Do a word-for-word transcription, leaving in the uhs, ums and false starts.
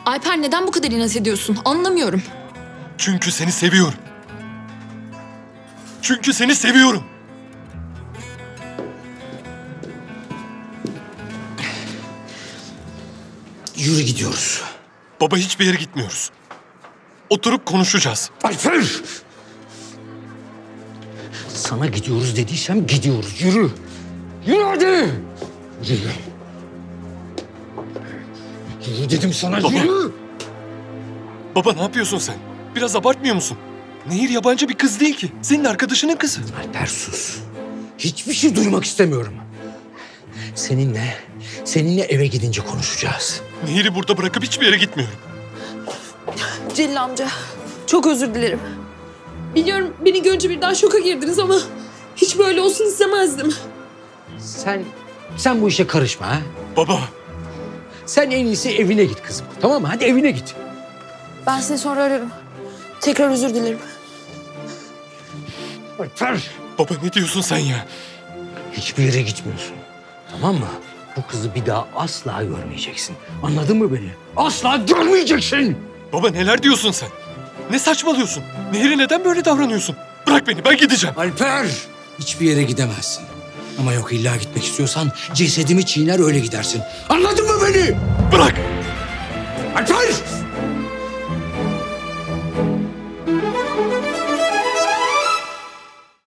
Alper neden bu kadar inat ediyorsun? Anlamıyorum. Çünkü seni seviyorum. Çünkü seni seviyorum. Yürü gidiyoruz. Baba hiçbir yere gitmiyoruz. Oturup konuşacağız. Alper! Sana gidiyoruz dediysem gidiyoruz. Yürü. Yürü hadi. Yürü. Yürü dedim sana. Baba. Yürü. Baba ne yapıyorsun sen? Biraz abartmıyor musun? Nehir yabancı bir kız değil ki. Senin arkadaşının kızı. Alper sus. Hiçbir şey duymak istemiyorum. Seninle, seninle eve gidince konuşacağız. Nehir'i burada bırakıp hiçbir yere gitmiyorum. Celil amca, çok özür dilerim. Biliyorum beni görünce birden şoka girdiniz ama hiç böyle olsun istemezdim. Sen, sen bu işe karışma ha. Baba. Sen en iyisi evine git kızım. Tamam mı? Hadi evine git. Ben seni sonra ararım. Tekrar özür dilerim. Alper! Baba ne diyorsun sen ya? Hiçbir yere gitmiyorsun. Tamam mı? Bu kızı bir daha asla görmeyeceksin. Anladın mı beni? Asla görmeyeceksin! Baba neler diyorsun sen? Ne saçmalıyorsun? Nehir'e neden böyle davranıyorsun? Bırak beni, ben gideceğim. Alper! Hiçbir yere gidemezsin. Ama yok illa gitmek istiyorsan cesedimi çiğner öyle gidersin. Anladın mı beni? Bırak! Alper!